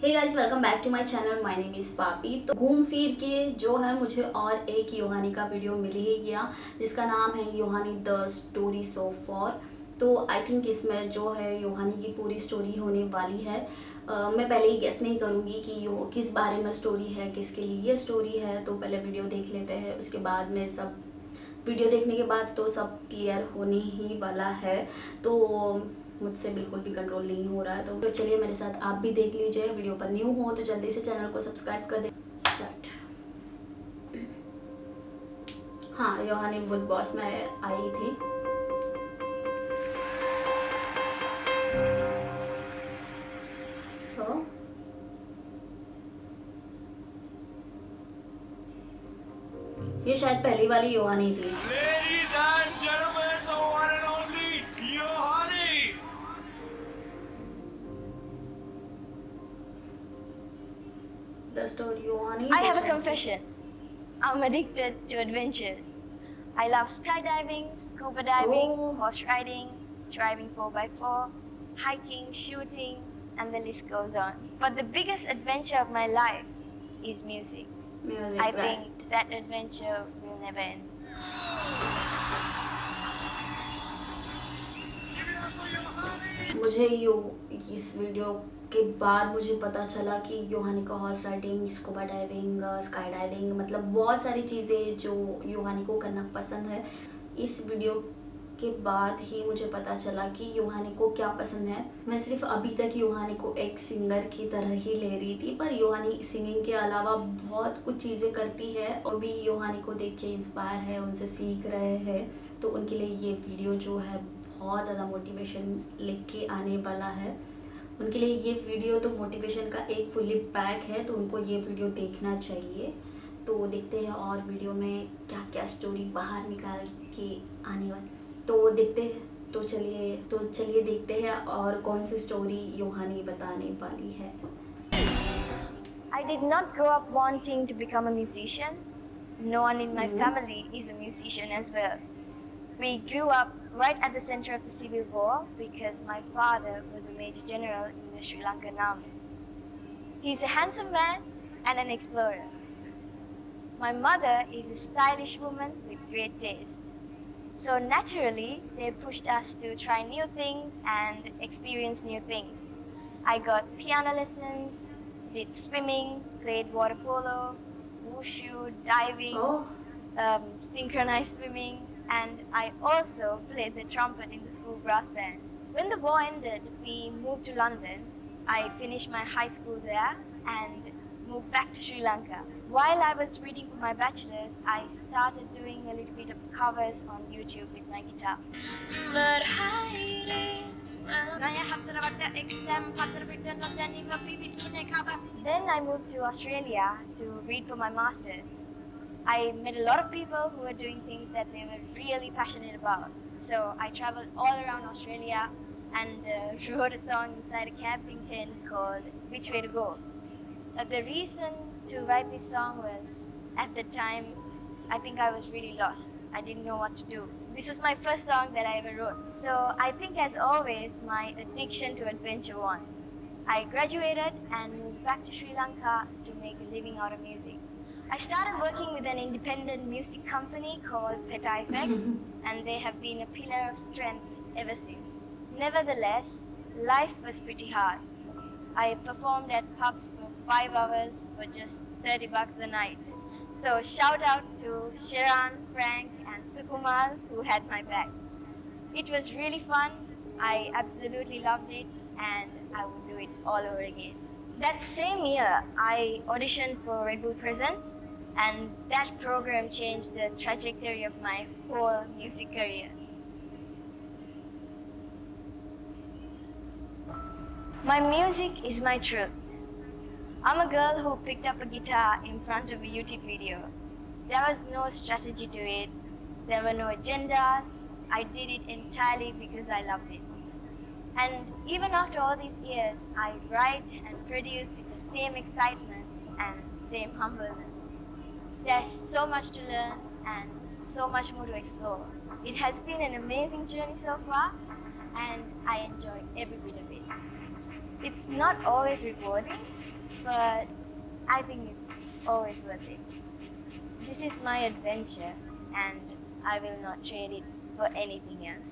Hey guys, welcome back to my channel. My name is Papi. तो घूम फिर के जो है मुझे और एक योहानी का वीडियो मिल ही गया जिसका नाम है Yohani the story so far. तो आई थिंक इसमें जो है योहानी की पूरी स्टोरी होने वाली है। मैं पहले ही गेस नहीं करूँगी कि यो किस बारे में स्टोरी है, किसके लिए ये स्टोरी है। तो पहले वीडियो देख लेते हैं, उसके बाद में सब वीडियो देखने के बाद तो सब क्लियर होने ही वाला है। तो मुझसे बिल्कुल भी कंट्रोल नहीं हो रहा है। तो चलिए मेरे साथ आप भी देख लीजिए। वीडियो पर न्यू हो तो जल्दी से चैनल को सब्सक्राइब कर दें। स्टार्ट। हाँ, योहानी बिग बॉस में आई थी। तो ये शायद पहली वाली योहानी थी। Ladies and gentlemen, the one and only Yohani! The story Yohani. I have a confession. I'm addicted to adventures. I love skydiving, scuba diving, Oh. horse riding, driving 4x4, hiking, shooting, and the list goes on. But the biggest adventure of my life is music. Music, I right. think that adventure will never end. मुझे इस video के बाद मुझे पता चला कि योहानी को horse riding, scuba diving, skydiving मतलब बहुत सारी चीज़ें जो योहानी को करना पसंद है। इस वीडियो के बाद ही मुझे पता चला कि योहानी को क्या पसंद है। मैं सिर्फ अभी तक योहानी को एक सिंगर की तरह ही ले रही थी, पर योहानी सिंगिंग के अलावा बहुत कुछ चीज़ें करती है और भी योहानी को देख के इंस्पायर है, उनसे सीख रहे हैं। तो उनके लिए ये वीडियो जो है बहुत ज़्यादा मोटिवेशन लेके आने वाला है। उनके लिए ये वीडियो तो मोटिवेशन का एक फुल्ली पैक है, तो उनको ये वीडियो देखना चाहिए। तो देखते हैं और वीडियो में क्या क्या स्टोरी बाहर निकाल के आने वाली, तो देखते हैं। तो चलिए देखते हैं और कौन सी स्टोरी योहानी बताने वाली है। I did not grow up wanting to become a musician. No one in my family is a musician as well. We grew up right at the center of the civil war because my father was a major general in the Sri Lankan army. He's a handsome man and an explorer. My mother is a stylish woman with great taste. So naturally, they pushed us to try new things and experience new things. I got piano lessons, did swimming, played water polo, wushu, diving, oh, synchronized swimming, and I also played the trumpet in the school brass band. When the war ended, we moved to London. I finished my high school there and moved back to Sri Lanka. While I was reading for my bachelor's, I started doing a little bit of covers on YouTube with my guitar. Then I moved to Australia to read for my master's. I met a lot of people who were doing things that they were really passionate about. So I traveled all around Australia and wrote a song inside a camping tent called Which Way to Go. The reason to write this song was, at the time, I think I was really lost. I didn't know what to do. This was my first song that I ever wrote. So I think, as always, my addiction to adventure won. I graduated and moved back to Sri Lanka to make a living out of music. I started working with an independent music company called Peta Effect, and they have been a pillar of strength ever since. Nevertheless, life was pretty hard. I performed at pubs for 5 hours for just $30 a night. So shout out to Sharon, Frank, and Sukumal who had my back. It was really fun. I absolutely loved it, and I would do it all over again. That same year, I auditioned for Red Bull Presents, and that program changed the trajectory of my whole music career. My music is my truth. I'm a girl who picked up a guitar in front of a YouTube video. There was no strategy to it. There were no agendas. I did it entirely because I loved it. And even after all these years, I write and produce with the same excitement and same humbleness. There's so much to learn and so much more to explore. It has been an amazing journey so far, and I enjoy every bit of it. It's not always rewarding, but I think it's always worth it. This is my adventure, and I will not trade it for anything else.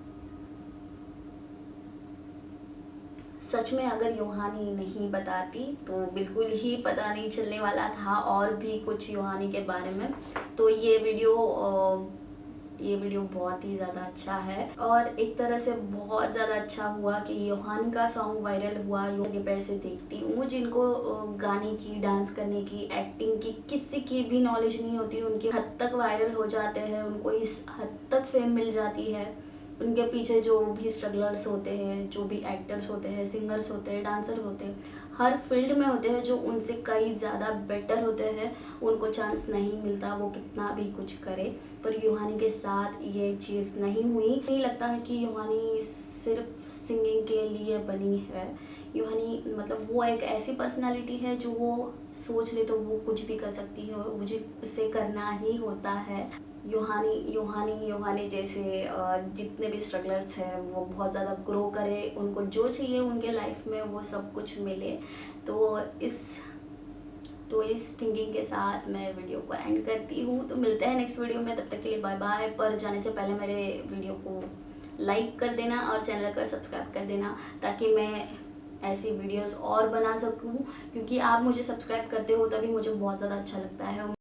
सच में अगर यूहानी नहीं बताती तो बिल्कुल ही पता नहीं चलने वाला था और भी कुछ यूहानी के बारे में। तो ये वीडियो बहुत ही ज़्यादा अच्छा है और एक तरह से बहुत ज़्यादा अच्छा हुआ कि यूहानी का सॉन्ग वायरल हुआ। ये पैसे देखती हूँ जिनको गाने की, डांस करने की, एक्टिंग की किसी की भी नॉलेज नहीं होती, उनके हद तक वायरल हो जाते हैं, उनको इस हद तक फेम मिल जाती है। उनके पीछे जो भी स्ट्रगलर्स होते हैं, जो भी एक्टर्स होते हैं, सिंगर्स होते हैं, डांसर होते हैं, हर फील्ड में होते हैं जो उनसे कई ज़्यादा बेटर होते हैं, उनको चांस नहीं मिलता वो कितना भी कुछ करे। पर यूहानी के साथ ये चीज़ नहीं हुई। नहीं लगता है कि यूहानी सिर्फ सिंगिंग के लिए बनी है। यूहानी मतलब वो एक ऐसी पर्सनालिटी है जो वो सोच ले तो वो कुछ भी कर सकती है, मुझे उसे करना ही होता है। यूहानी जैसे जितने भी स्ट्रगलर्स हैं वो बहुत ज़्यादा ग्रो करे, उनको जो चाहिए उनके लाइफ में वो सब कुछ मिले। तो इस थिंकिंग के साथ मैं वीडियो को एंड करती हूँ। तो मिलते हैं नेक्स्ट वीडियो में, तब तक के लिए बाय बाय। पर जाने से पहले मेरे वीडियो को लाइक कर देना और चैनल को सब्सक्राइब कर देना ताकि मैं ऐसी वीडियोस और बना सकूँ, क्योंकि आप मुझे सब्सक्राइब करते हो तभी मुझे बहुत ज़्यादा अच्छा लगता है।